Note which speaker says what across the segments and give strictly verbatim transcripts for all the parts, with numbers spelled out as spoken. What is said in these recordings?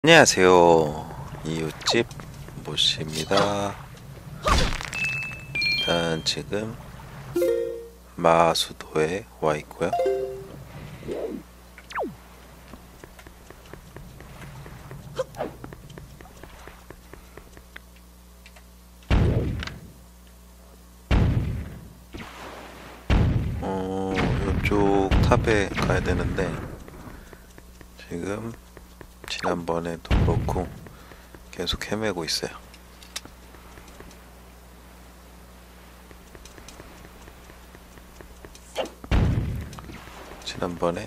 Speaker 1: 안녕하세요. 이웃집 모씨입니다. 일단 지금 마수도에 와 있고요. 어, 이쪽 탑에 가야 되는데 지금 지난번에도 그렇고 계속 헤매고 있어요. 지난번에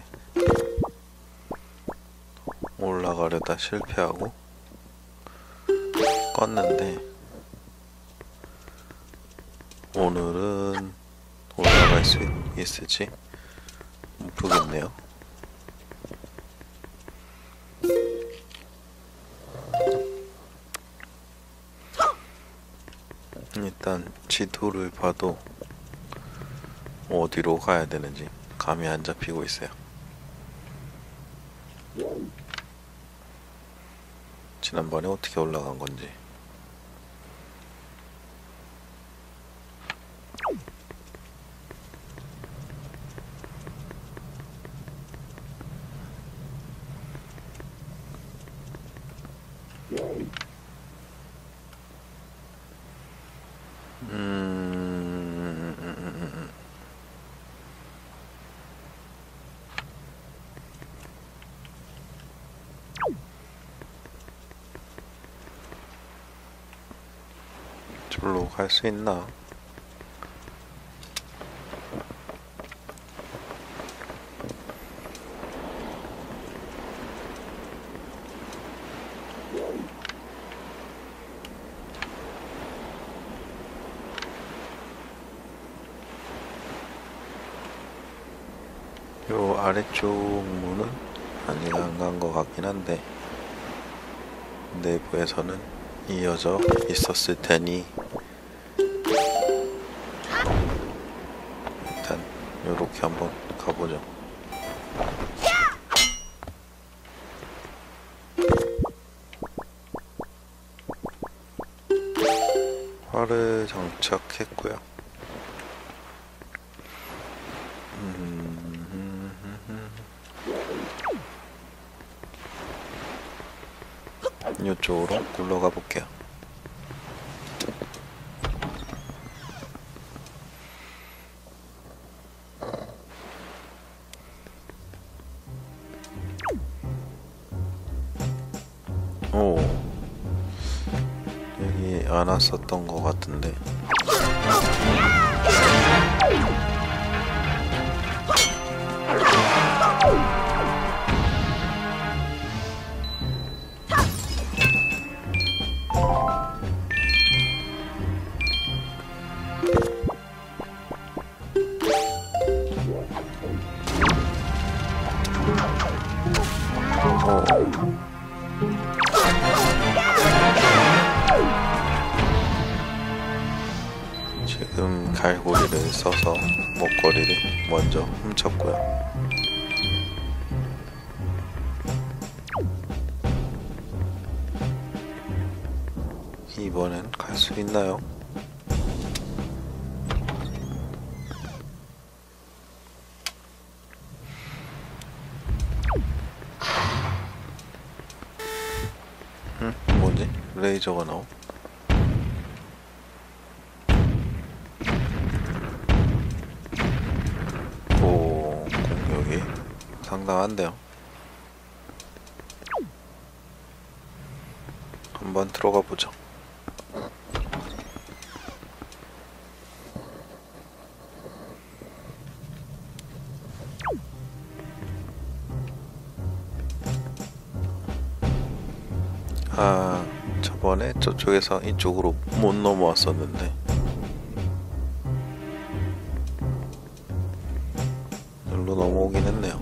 Speaker 1: 올라가려다 실패하고 껐는데 오늘은 올라갈 수 있을지 모르겠네요. 일단 지도를 봐도 어디로 가야 되는지 감이 안 잡히고 있어요. 지난번에 어떻게 올라간 건지. 음... 저로 갈 수 있나? 요 아래쪽 문은 아직 안 간 것 같긴 한데 내부에서는 이어져 있었을 테니 일단 요렇게 한번 가보죠. 활을 장착했고요. 이쪽으로 굴러가 볼게요. 오, 여기 안 왔었던 것 같은데. 지금 갈고리를 써서 목걸이를 먼저 훔쳤고요. 이번엔 갈 수 있나요? 응? 뭐지? 레이저가 나오? 오, 공격이 상당한데요. 한번 들어가 보죠. 아, 저번에 저쪽에서 이쪽으로 못 넘어왔었는데 여기로 넘어오긴 했네요.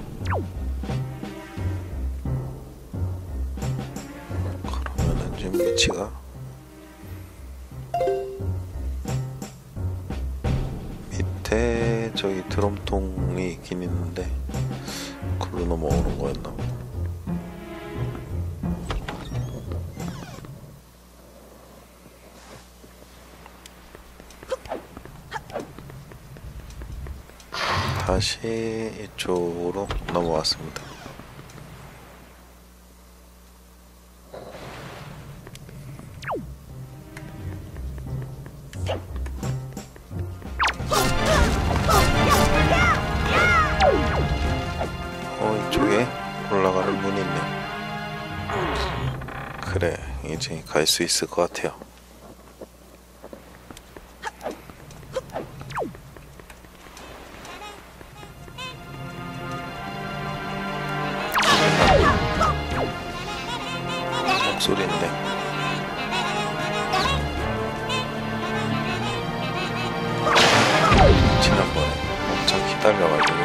Speaker 1: 그러면은 지금 위치가 밑에 저기 드럼통이 있긴 있는데 글로 넘어오는 거였나? 다시 이쪽으로 넘어왔습니다. 어, 이쪽에 올라가는 문이 있네. 그래, 이제 갈 수 있을 것 같아요. 목소리인데 지난번에 엄청 기다려가지고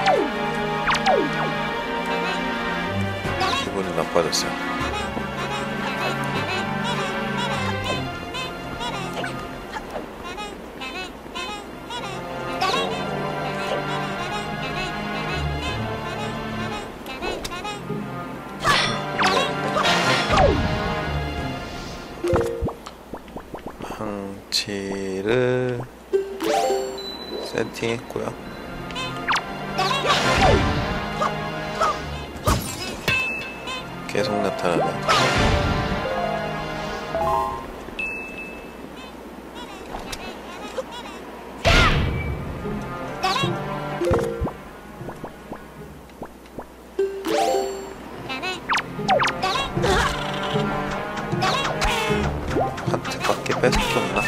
Speaker 1: 기분이 나빠졌어요. 방치를 세팅했고요. 계속 나타나네. 하트 밖에 뺏었나?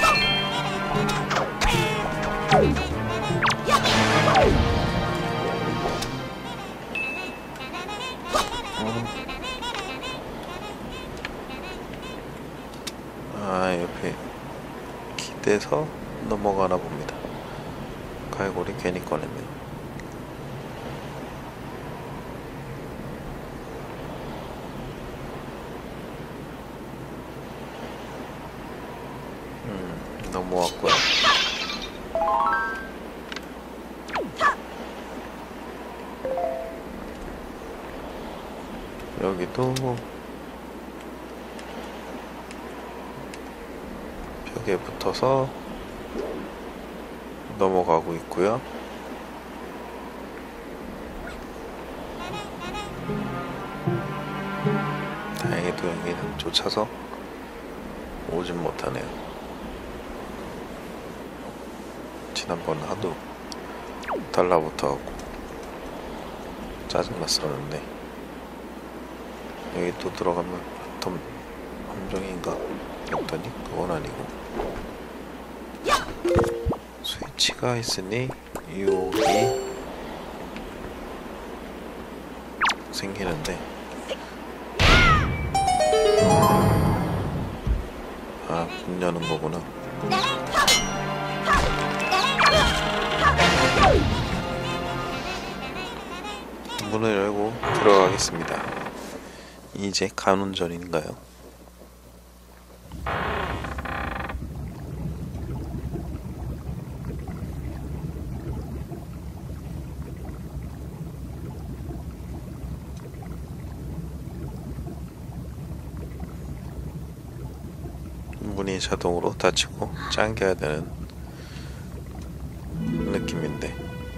Speaker 1: 아, 옆에 기대서 넘어가나 봅니다. 갈고리 괜히 꺼냈네. 음, 넘어왔고요. 여기도 벽에 붙어서 넘어가고 있고요. 다행히도 여기는 쫓아서 오진 못하네요. 지난번 하도 달라붙어갖고 짜증났었는데 여기 또 들어가면 텀 함정인가 했더니 그건 아니고 스위치가 있으니 유혹이 생기는데 아, 문 여는 거구나. 문을 열고 들어가겠습니다. 이제 가는 전인가요? 문이 자동으로 닫히고 잠겨야 되는 느낌인데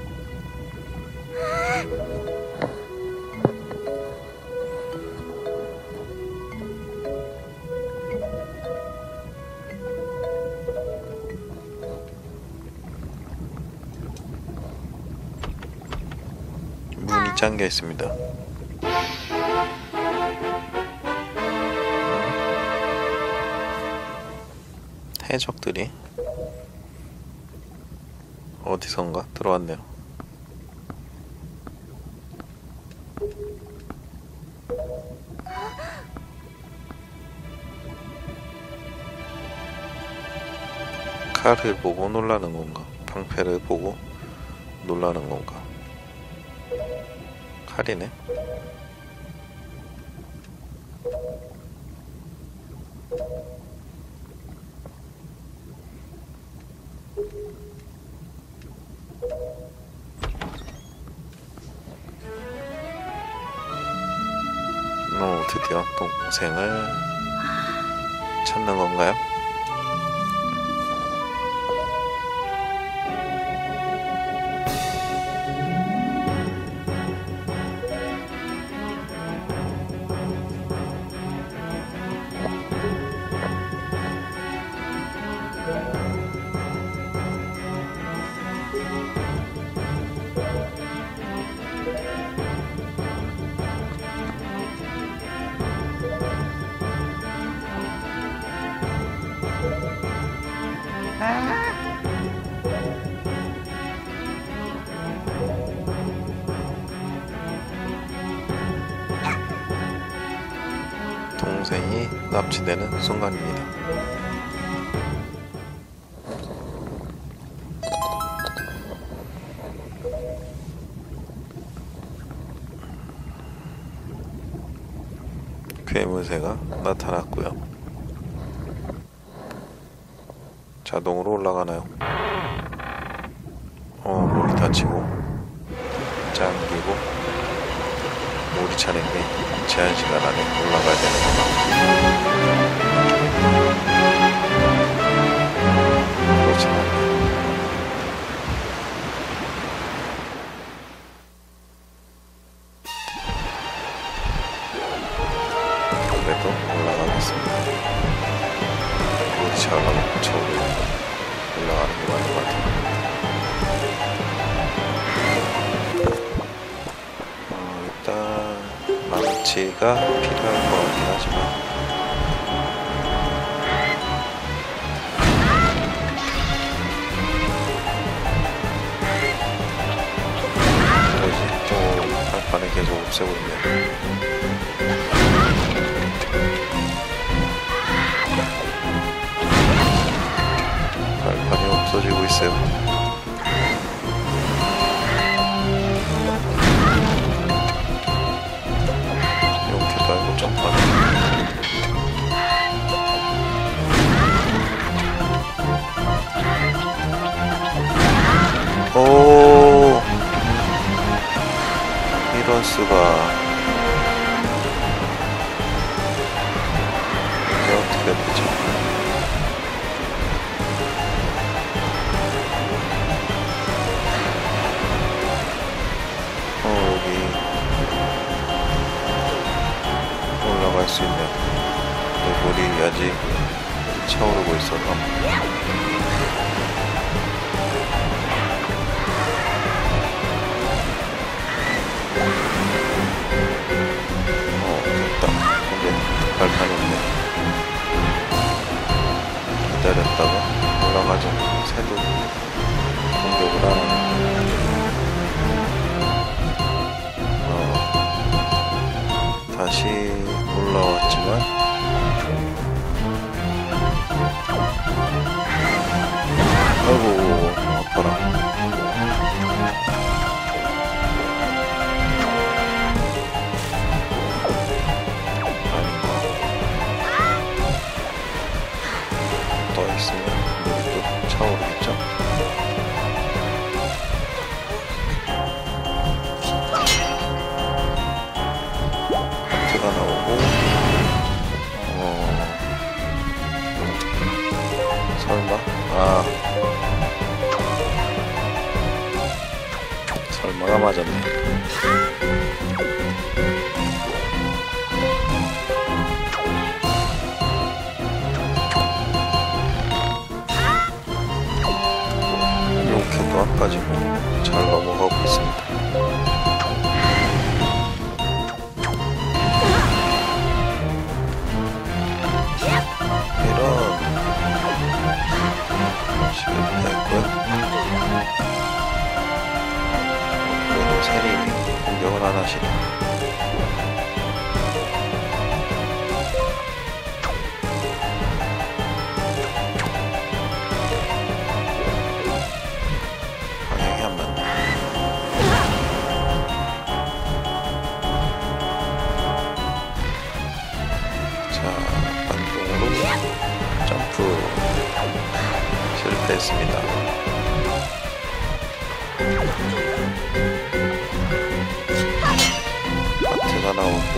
Speaker 1: 문이 잠겨 있습니다. 해적들이 어디선가 들어왔네요. 칼을 보고 놀라는 건가? 방패를 보고 놀라는 건가? 칼이네. 어, 드디어 동생을 찾는 건가요? 동생이 납치되는 순간입니다. 괴물새가 나타났고요. 자동으로 올라가나요? 어, 문이 닫히고 잠기고 우리 차량이 제한 시간 안에 올라가야 되는구나. 그렇진 않네. 그래도 올라가겠습니다. 우리 차가 저으로 올라가는 게 맞는 것 같아요. 어, 일단 망치가 필요할 것 같긴 하지만 뭐지? 또 발판에 계속 없애고 있네. 발판이 없어지고 있어요. 이렇게도 알고 점프하네. 오, 이런 수가. 이제 어떻게 되죠? 어, 여기 올라갈 수 있네. 근데 물이 아직 차오르고 있어서. 어, 됐다. 근데 발판이 없네. 기다렸다가 올라가자. 새도 공격을 하네. 다시 올라왔지만 아이고 아파라. 아닌가. 더 있으면 물이 또 차오르겠죠. 가 나오고, 어, 설마? 아, 설마가 맞았네. 이렇게도 안 빠지고 잘 넘어가고 있습니다. 실패했고요. 그래도 세림이 공격을 안 하시네. 방향이 안 맞네. 자, 반동으로 점프. 실패했습니다. 마트가 나오고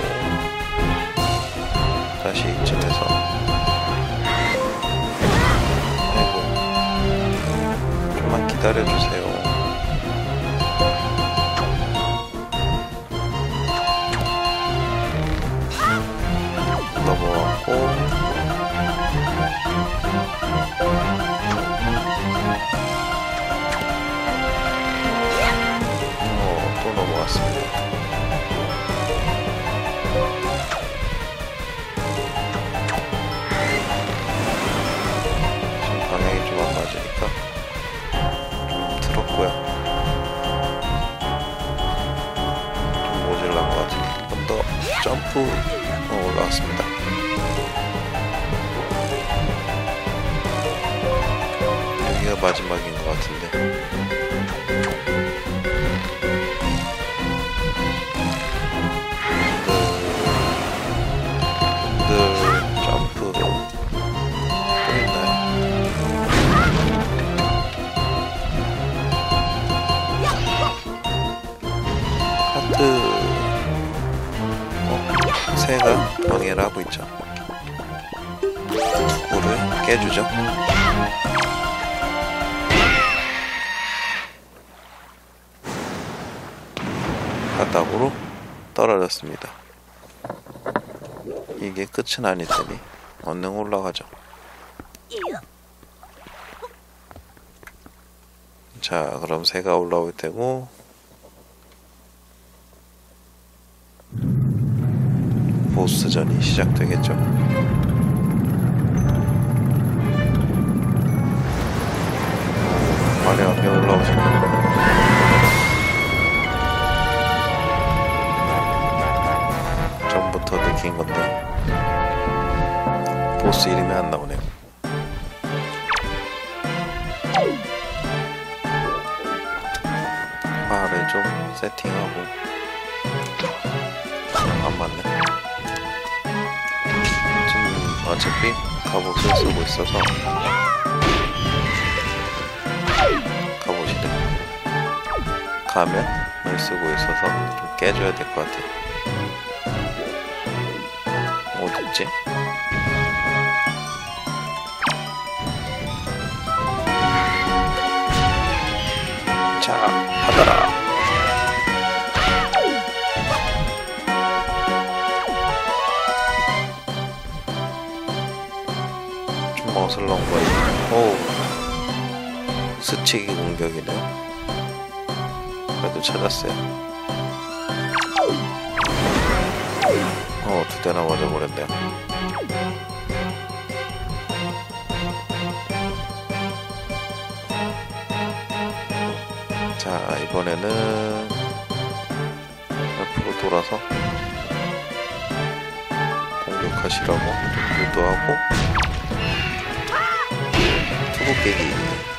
Speaker 1: 다시 이쯤에서 아이고 좀만 기다려주세요. 넘어왔고 또 넘어왔습니다. 지금 방향이 좀 안 맞으니까 점프 어, 올라왔습니다. 여기가 마지막인 것 같은데. 그 점프 또 있나요? 하트 어? 새가 방해를 하고 있죠. 투구를 깨주죠. 바닥으로 떨어졌습니다. 이게 끝은 아니더니 얼른 올라가죠. 자, 그럼 새가 올라올 테고 보스전이 시작되겠죠. 화려하게 올라오시네요. 전부터 느낀 건데 보스 이름이 안 나오네요. 화를 좀 세팅하고 안 맞네. 지금 어차피 갑옷을 쓰고 있어서 갑옷이래. 가면을 쓰고 있어서 좀 깨줘야 될 것 같아요. 어딨지? 자, 받아라. 좀 어슬렁 거리네. 오, 스치기 공격이네요. 그래도 찾았어요. 어, 두 대나 맞아버렸네요. 자, 이번에는 옆으로 돌아서 공격하시라고 좀 유도하고 투구 깨기.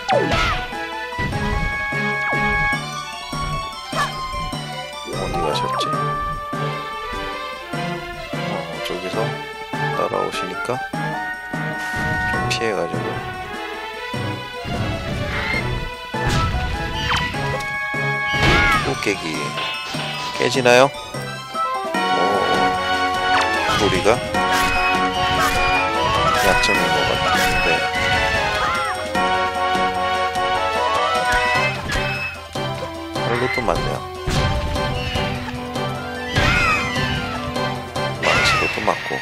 Speaker 1: 어디 가셨지? 어, 저기서 따라오시니까 좀 피해가지고 깨기 깨지나요? 오, 우리가 약점인 것 같은데 살로도 맞네요. 망치로도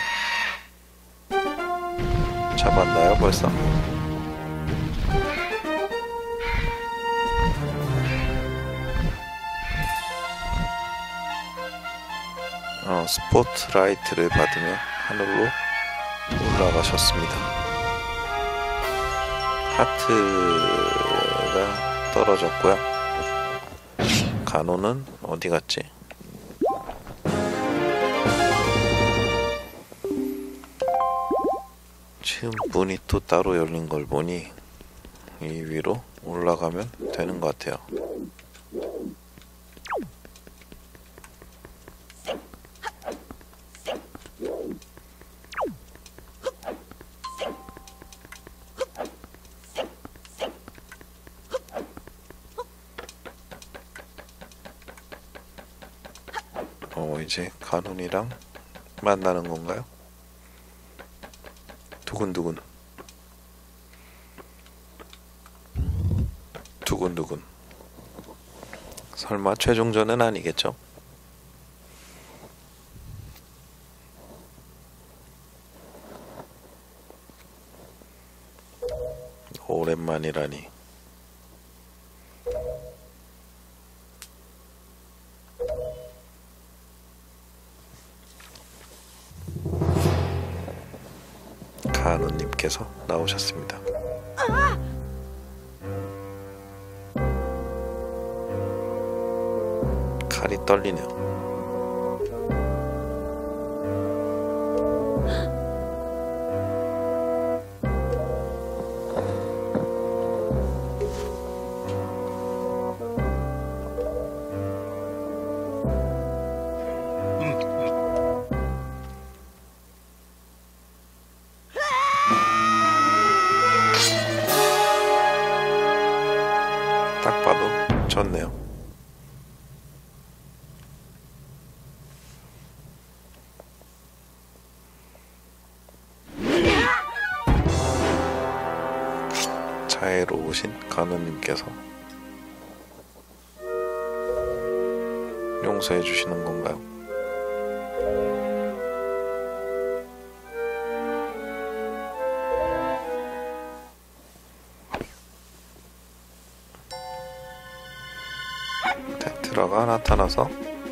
Speaker 1: 맞고. 잡았나요 벌써? 어, 스포트라이트를 받으며 하늘로 올라가셨습니다. 하트가 떨어졌고요. 간호는 어디 갔지? 지금 문이 또 따로 열린 걸 보니 이 위로 올라가면 되는 것 같아요. 어, 이제 가눈이랑 만나는 건가요? 두근두근 두근두근. 설마 최종전은 아니겠죠? 오랜만이라니. 가누님께서 나오셨습니다. 칼이 떨리네요. 자해로 오신 간호님께서 용서해 주시는 건가요? 테트라가 나타나서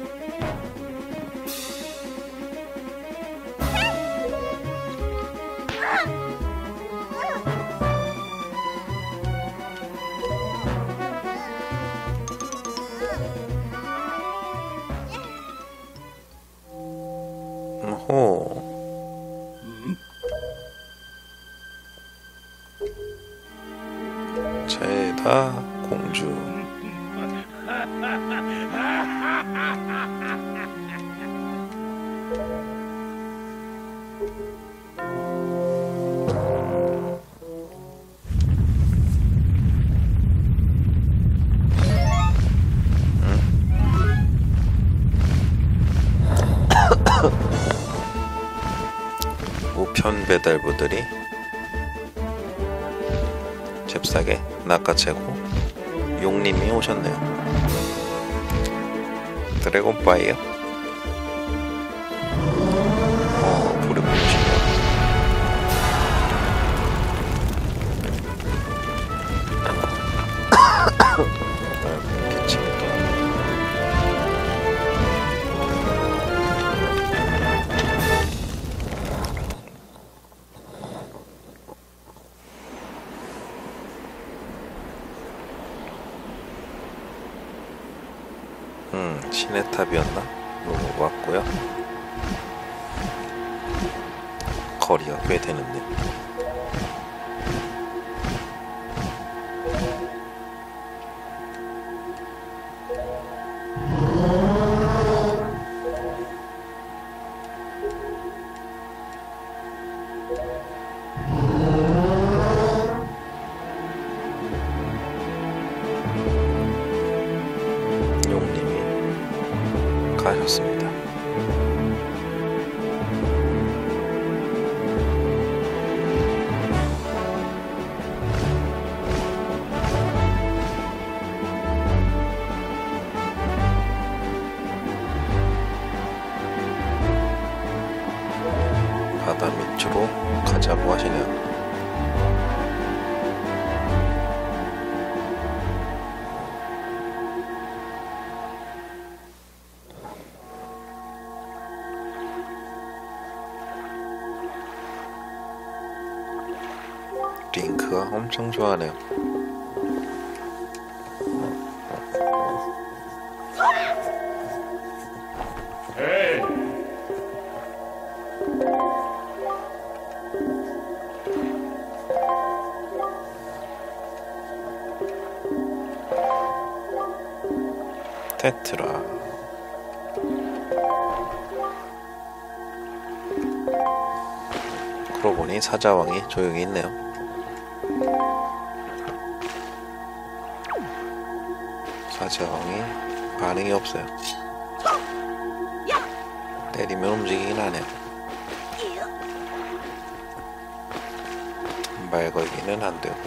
Speaker 1: 호 제다 공주 우편 배달부들이 잽싸게 낚아채고 용님이 오셨네요. 드래곤바이요? 어, 불이 붙이네요. 기침도. 음, 신의 탑이었나? 로고 왔고요. 거리가 꽤 되는데. 용님이 가셨습니다. 바다 밑으로 가자고 하시네요. 링크가 엄청 좋아하네요. 테트라. 그러고 보니 사자왕이 조용히 있네요. 사자왕이 반응이 없어요. 때리면 움직이긴 하네요. 말 걸기는 안 되고.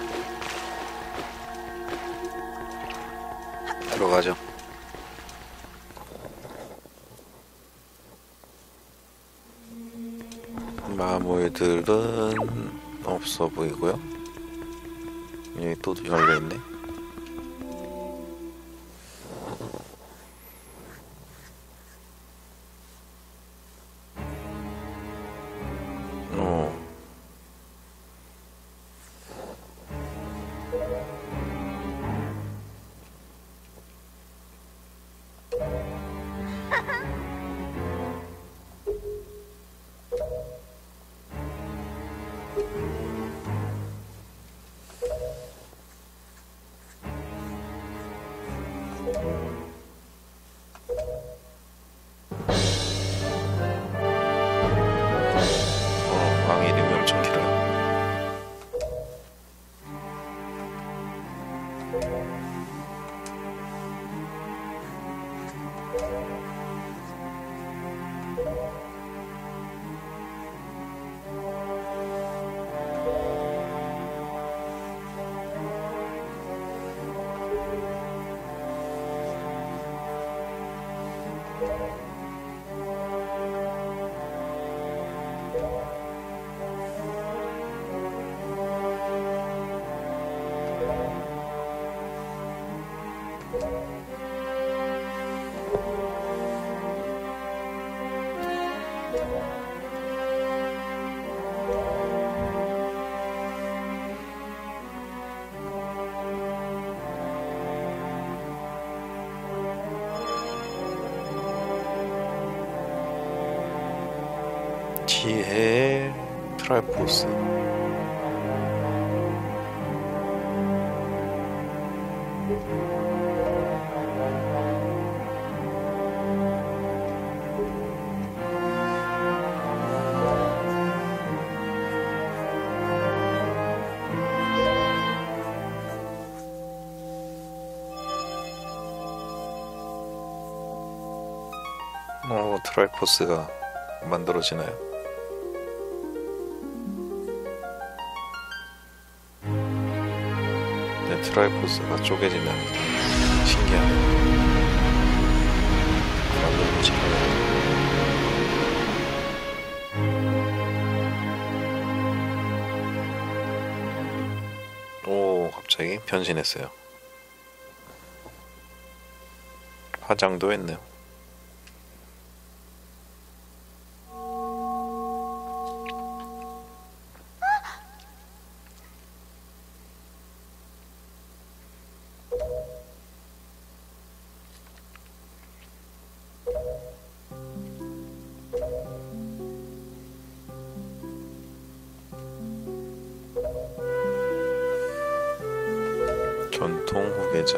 Speaker 1: 들어가죠. 마물들은 없어 보이고요. 여기 또 열려있네. 어. 어, 왕 이름이 엄청 길어요. 지혜의 트라이포스. 어, 트라이포스가 만들어지나요? 네, 트라이포스가 쪼개지면 신기하네요. 완전 신기하네요. 오, 갑자기 변신했어요. 화장도 했네요. 전통 후계자.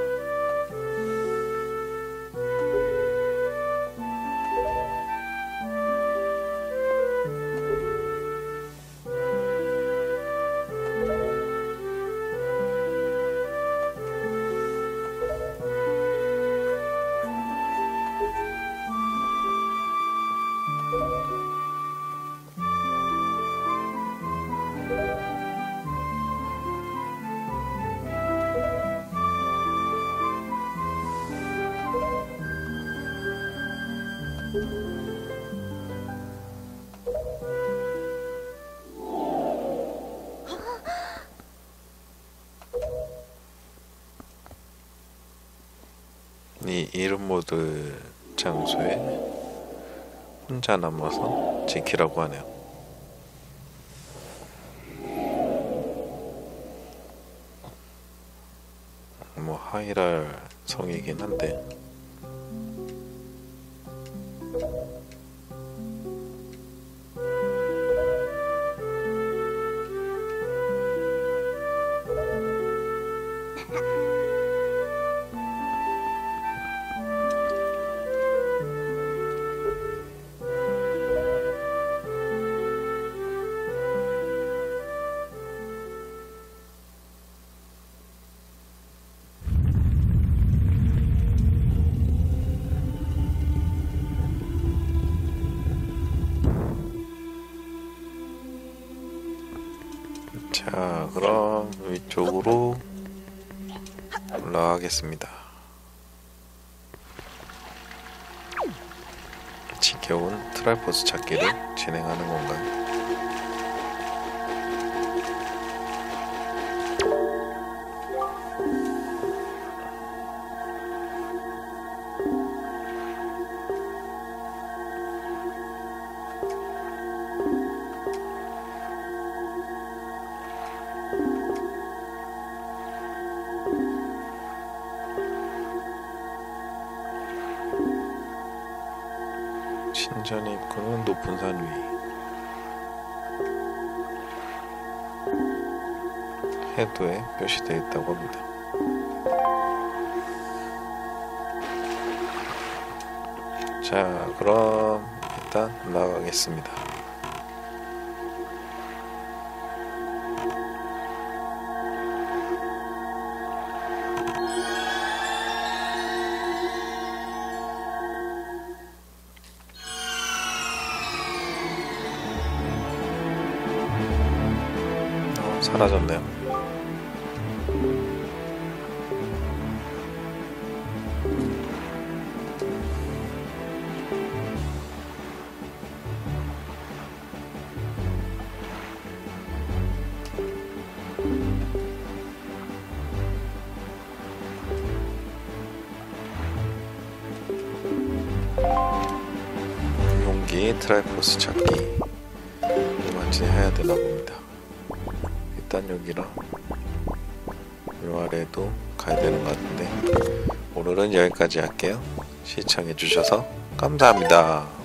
Speaker 1: 이 이름 모드 장소에 혼자 남아서 지키라고 하네요. 뭐 하이랄 성이긴 한데 자, 그럼 위쪽으로 올라가겠습니다. 지켜온 트라이포스 찾기를 진행하는 건가요? 신전의 입구는 높은 산 위. 해도에 표시되어 있다고 합니다. 자, 그럼 일단 나가겠습니다. 사라졌네요. 용기 트라이포스 찾기 이만치 해야 되나 봅니다. 일단 여기랑 요 아래도 가야 되는 것 같은데 오늘은 여기까지 할게요. 시청해주셔서 감사합니다.